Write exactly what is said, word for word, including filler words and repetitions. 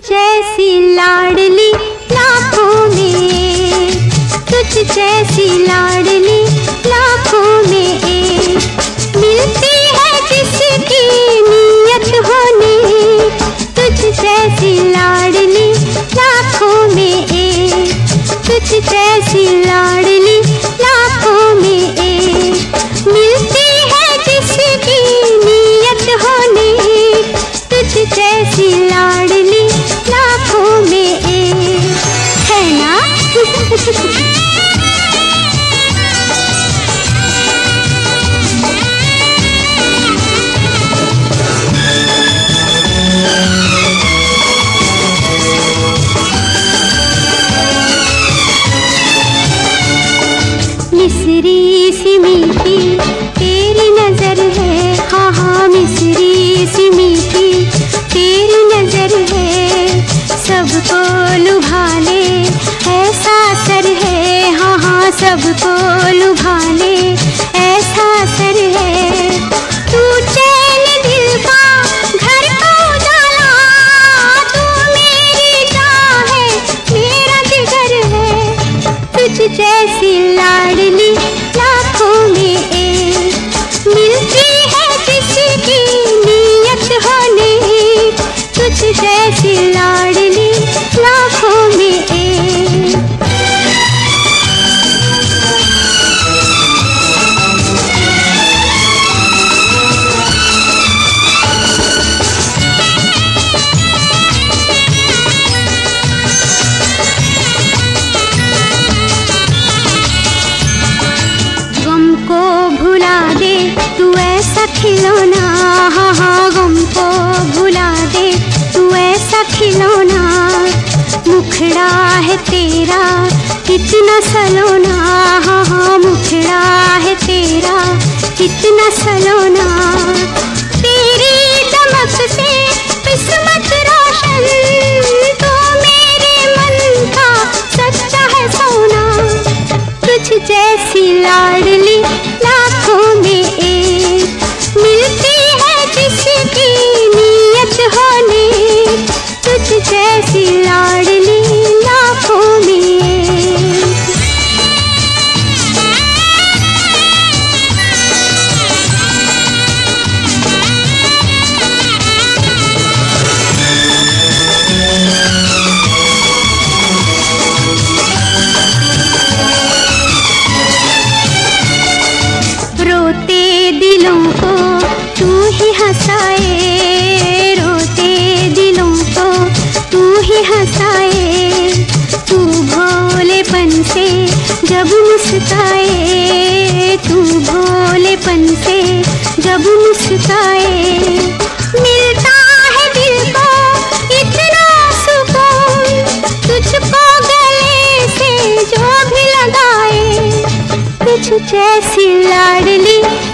जैसी लाडली लाखों में, तुझ जैसी लाडली लाखों में एक, मिलती है जिसकी नियत होने, तुझ जैसी लाडली लाखों में एक, तुझ जैसी लाडली लाखों में एक, मिलती है जिसकी नियत होने, तुझ जैसी लाडली लाखों में एक, है ना? मिस्री सी मीठी तेरी नजर है, हाँ हाँ मिस्री सी मीठी तेरी नजर है, सबको लुभा ले ऐसा सर है, हाँ हाँ सबको लुभा ले ऐसा सर है, तू चैन दिल का घर का उजाला, तू मेरी जान है मेरा जिगर है, तुझ जैसी लाडली लाखों में एक, मिलती है जिसकी नियत होने, तुझ जैसी लाडली लाखों में एक। गम को भुला दे तू ऐसा खिलौना, हाँ हाँ गम को भुला दे तू ऐसा खिलौना, मुखड़ा है तेरा कितना सलोना, हाँ हाँ मुखड़ा है तेरा कितना सलोना, तेरी दमक से किस्मत रोशन, तू मेरे मन का सच्चा है सोना, तुझ जैसी लाडली लाखों में एक, मिलती है जिसकी नियत होने, तुझ जैसी लाडली लाखों में एक। रोते दिलों को तू ही हंसाए, रोते दिलों को तू ही हंसाए, तू भोलेपन से जब मुस्काए, तू भोलेपन से जब मुस्काए, मिलता है दिल को इतना सुकून, तुझको गले से जो भी लगाए, तुझ जैसी लाडली